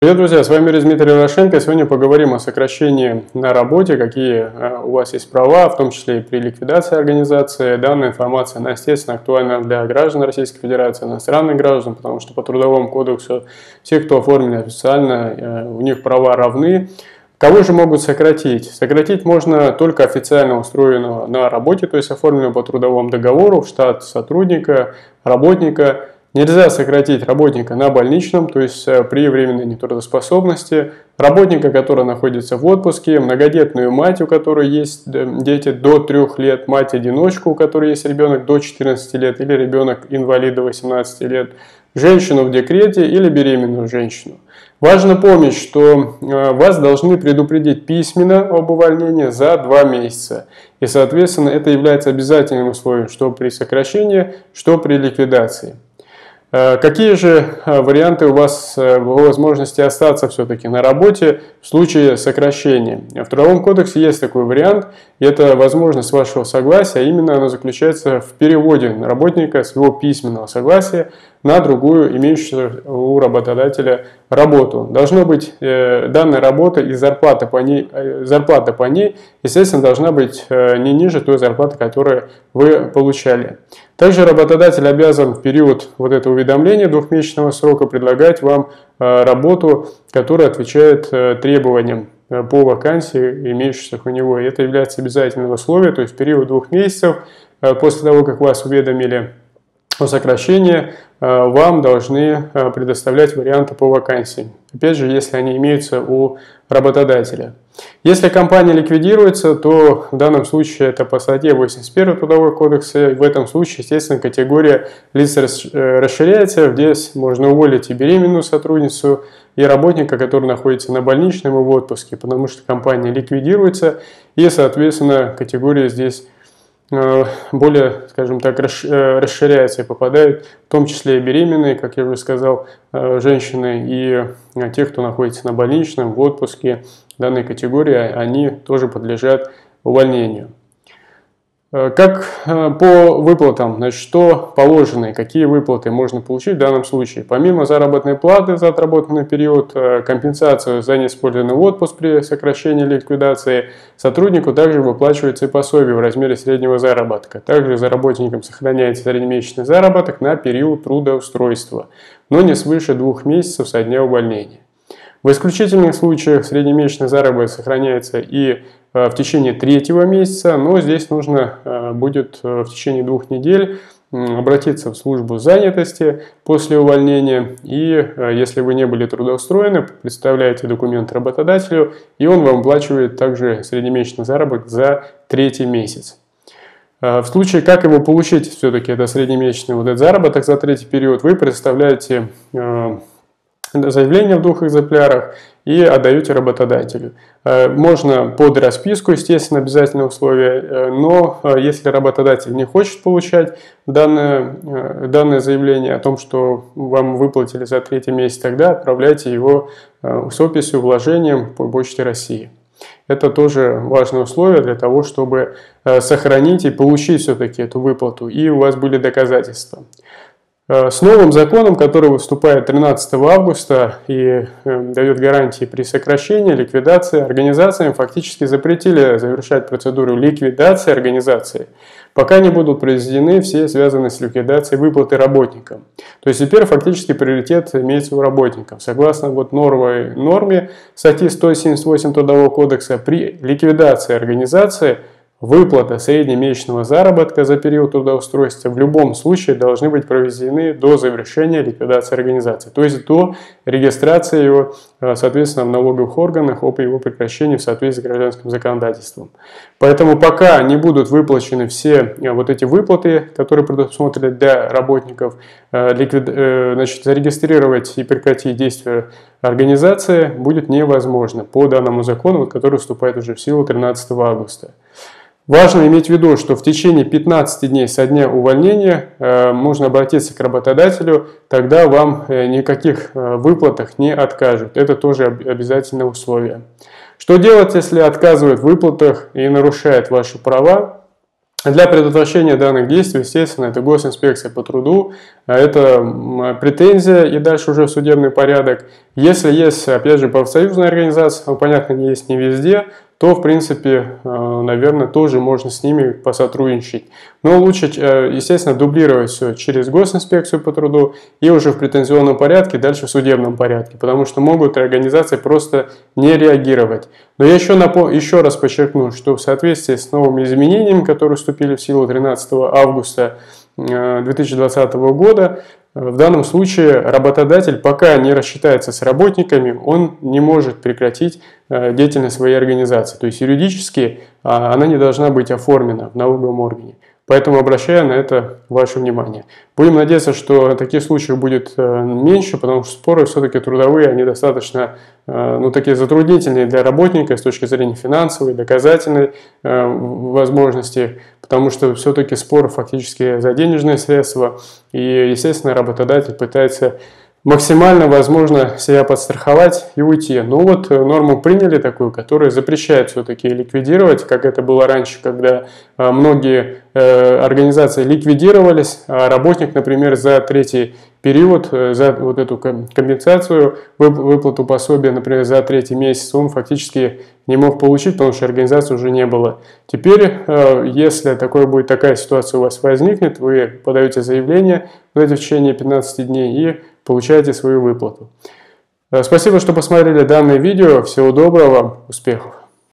Привет, друзья! С вами Дмитрий Рошенко. Сегодня поговорим о сокращении на работе, какие у вас есть права, в том числе и при ликвидации организации. Данная информация, она, естественно, актуальна для граждан Российской Федерации, иностранных граждан, потому что по Трудовому кодексу все, кто оформлены официально, у них права равны. Кого же могут сократить? Сократить можно только официально устроенного на работе, то есть оформленного по трудовому договору в штат сотрудника, работника. Нельзя сократить работника на больничном, то есть при временной нетрудоспособности, работника, который находится в отпуске, многодетную мать, у которой есть дети до 3 лет, мать-одиночку, у которой есть ребенок до 14 лет или ребенок-инвалид до 18 лет, женщину в декрете или беременную женщину. Важно помнить, что вас должны предупредить письменно об увольнении за 2 месяца. И, соответственно, это является обязательным условием, что при сокращении, что при ликвидации. Какие же варианты у вас возможности остаться все-таки на работе в случае сокращения? В Трудовом кодексе есть такой вариант, и это возможность вашего согласия, а именно она заключается в переводе работника с его письменного согласия на другую, имеющую у работодателя работу. Должна быть данная работа и зарплата по ней, естественно, должна быть не ниже той зарплаты, которую вы получали. Также работодатель обязан в период вот этого уведомления 2-месячного срока предлагать вам работу, которая отвечает требованиям по вакансии, имеющихся у него. И это является обязательным условием, то есть в период 2 месяцев после того, как вас уведомили о сокращении, вам должны предоставлять варианты по вакансии. Опять же, если они имеются у работодателя. Если компания ликвидируется, то в данном случае это по статье 81 Трудового кодекса. В этом случае, естественно, категория лиц расширяется. Здесь можно уволить и беременную сотрудницу, и работника, который находится на больничном и в отпуске, потому что компания ликвидируется, и, соответственно, категория здесь более, скажем так, расширяется и попадают в том числе и беременные, как я уже сказал, женщины, и те, кто находится на больничном, в отпуске данной категории, они тоже подлежат увольнению. Как по выплатам, значит, что положено и какие выплаты можно получить в данном случае? Помимо заработной платы за отработанный период, компенсацию за неиспользованный отпуск при сокращении или ликвидации, сотруднику также выплачивается и пособие в размере среднего заработка. Также за работником сохраняется среднемесячный заработок на период трудоустройства, но не свыше 2 месяцев со дня увольнения. В исключительных случаях среднемесячный заработок сохраняется и в течение 3-го месяца, но здесь нужно будет в течение 2 недель обратиться в службу занятости после увольнения, и если вы не были трудоустроены, представляете документ работодателю, и он вам выплачивает также среднемесячный заработок за 3-й месяц. В случае, как его получить, все-таки это среднемесячный вот этот заработок за 3-й период, вы представляете заявление в 2 экземплярах и отдаете работодателю. Можно под расписку, естественно, обязательное условие, но если работодатель не хочет получать данное заявление о том, что вам выплатили за 3-й месяц, тогда отправляйте его с описью вложением по Почте России. Это тоже важное условие для того, чтобы сохранить и получить все-таки эту выплату, и у вас были доказательства. С новым законом, который вступает 13 августа и дает гарантии при сокращении, ликвидации, организациям фактически запретили завершать процедуру ликвидации организации, пока не будут произведены все связанные с ликвидацией выплаты работникам. То есть теперь фактически приоритет имеется у работников. Согласно норме статьи 178 Трудового кодекса, при ликвидации организации выплата среднемесячного заработка за период трудоустройства в любом случае должны быть проведены до завершения ликвидации организации, то есть до регистрации его, соответственно, в налоговых органах об его прекращении в соответствии с гражданским законодательством. Поэтому пока не будут выплачены все вот эти выплаты, которые предусмотрены для работников, значит, зарегистрировать и прекратить действие организации будет невозможно по данному закону, который вступает уже в силу 13 августа. Важно иметь в виду, что в течение 15 дней со дня увольнения можно обратиться к работодателю, тогда вам никаких выплатах не откажут. Это тоже обязательное условие. Что делать, если отказывают в выплатах и нарушают ваши права? Для предотвращения данных действий, естественно, это госинспекция по труду, это претензия и дальше уже судебный порядок. Если есть, опять же, профсоюзная организация, понятно, не есть не везде, то, в принципе, наверное, тоже можно с ними посотрудничать. Но лучше, естественно, дублировать все через госинспекцию по труду и уже в претензионном порядке, дальше в судебном порядке, потому что могут организации просто не реагировать. Но я еще раз подчеркну, что в соответствии с новыми изменениями, которые вступили в силу 13 августа 2020 года, в данном случае работодатель, пока не рассчитается с работниками, он не может прекратить деятельность своей организации. То есть юридически она не должна быть оформлена в налоговом органе. Поэтому обращаю на это ваше внимание. Будем надеяться, что таких случаев будет меньше, потому что споры все-таки трудовые, они достаточно такие затруднительные для работника с точки зрения финансовой, доказательной возможности, потому что все-таки спор фактически за денежные средства, и, естественно, работодатель пытается максимально, возможно, себя подстраховать и уйти. Но вот норму приняли такую, которая запрещает все-таки ликвидировать, как это было раньше, когда многие организации ликвидировались, а работник, например, за третий период, за вот эту компенсацию, выплату пособия, например, за третий месяц, он фактически не мог получить, потому что организации уже не было. Теперь, если такая ситуация у вас возникнет, вы подаете заявление в течение 15 дней и получаете свою выплату. Спасибо, что посмотрели данное видео. Всего доброго, успехов!